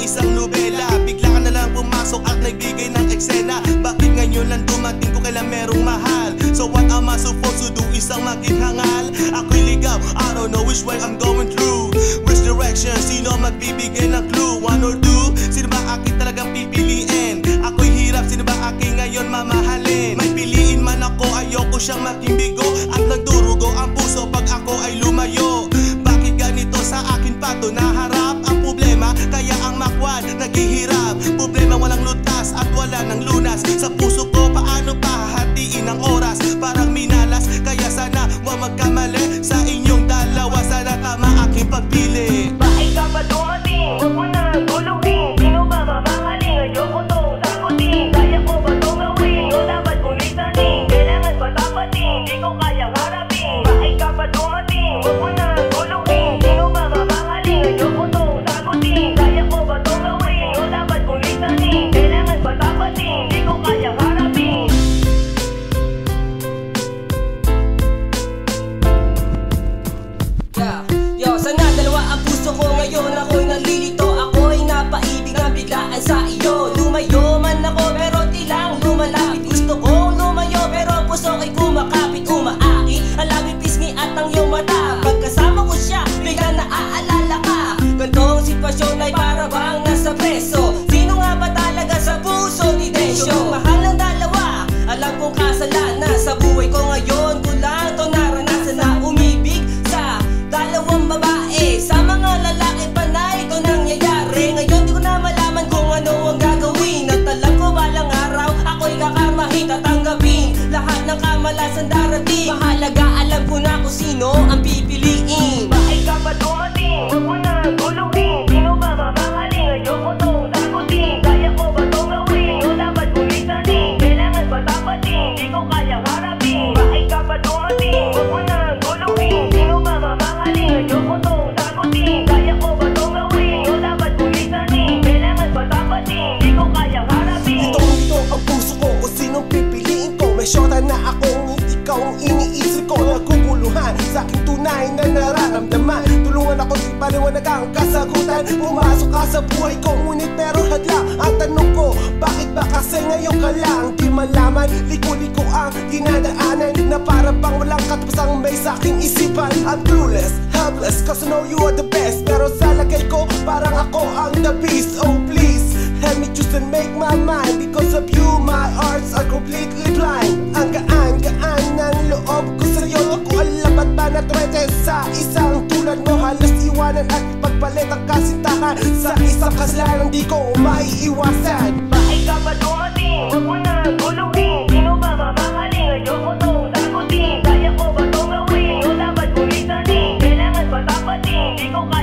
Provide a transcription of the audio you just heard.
isang nobela. Bigla ka na lang pumasok at nagbigay ng eksena. Bakit ngayon lang dumating ko kailan merong mahal? So what am I supposed to do? Isang maging hangal? Ako'y ligaw, I don't know which way I'm going through. Which direction? Sino magbibigay ng clue? One or two? Sino ba aking talagang pipiliin? Ako'y hirap, sino ba aking ngayon mamahalin? May piliin man ako, ayoko siyang maging bigo. At nagdurugo ang puso pag ako ay lumayo. Bakit ganito sa akin pa to naharap? Ang problema, kaya ang makwal naghihirap. Problema walang lutas at wala ng lunas. Sa puso ko, paano pahahatiin ang oras? Parang minalas, kaya sana huwag magkamali. Sa inyong dalawa, sana tama aking pagpili. Bakit ka ba dumating? Huwag mo na guluhin. Sino ba mamahaling? Ayoko tong sagutin. Kaya ko ba tong gawin? O dapat kong lisanin? Kailangan ba tapatin? Di ko kayang harapin. Bakit ka ba dumating? Huwag mo na guluhin. Sino ba mamahaling? Ayoko tong sagutin. Kaya ko ba tong gawin? O dapat kong lisanin? Kailangan ba tapatin? Di ko kayang harapin. Yo, sana dalawa ang puso ko ngayon. Ako'y nalilito, ako'y napaibig na biglaan sa iyo. Lumayo man ako pero tilang lumalapit. Gusto kong lumayo pero puso ko'y kumakapit. Umaaki, ang labi pisngi at ang iyong mata. Pagkasama ko siya, bigla naaalala ka. Gantong sitwasyon ay para bang nasa preso. Sino nga ba talaga sa puso ni Desyo? Mahal ng dalawa, alam kong kasalanan. Sa buhay ko ngayon, ko lang to naranasan na umibig sa dalawang babae. Sa mga lalaki panay ito nangyayari. Ngayon di ko na malaman kung ano ang gagawin. At alam ko balang araw ako'y kakarmahin. Tatanggapin lahat ng kamalasan darating. Mahalaga alam ko na kung sino ang pipiliin. Bakit ka ba dumating? Huwag mo na guluhin. Sino ba mamahaling? Ayoko tong sagutin. Kaya ko ba tong gawin? O dapat kong lisanin? Kailangan ba tapatin? Di ko kayang harapin. Bakit ka ba dumating? Huwag mo na guluhin. Sino ba mamahaling? Ayoko tong sagutin. Kaya ko ba tong gawin? O dapat kong lisanin? Kailangan ba tapatin? Di ko kayang harapin. Ito ang puso ko kung sinong pipiliin ko. May syota na akong ikaw ang iniisip ko. Naguguluhan sa aking tunay na nararamdaman. Tulungan ako di paliwanag ang kasagutan. Pumasok ka sa buhay ko ngunit meron hadlang. Ang tanong ko, bakit ba kasi ngayon ka lang? Di malaman, liko-liko ang dinadaanan. Na para bang walang katapusang may sa aking isipan. I'm clueless, helpless, cause I know you are the best. Pero sa lagay ko, parang ako ang the beast. Oh please, help me choose and make my mind. Because of you, my hearts are completely blind. Ang gaan-gaan ng loob ko sa'yo. Di ko alam ba't ba natwete sa isang tulad mo. Halos iwanan at pagpalit ang kasintahan. Sa isang kasalanan di ko maiiwasan. Bakit ka ba dumating? Huwag mo na guluhin. Sino ba mamahaling? Ayoko tong sagutin. Kaya ko ba tong gawin? O dapat kong lisanin? Kailangan ba tapatin? Di ko kaya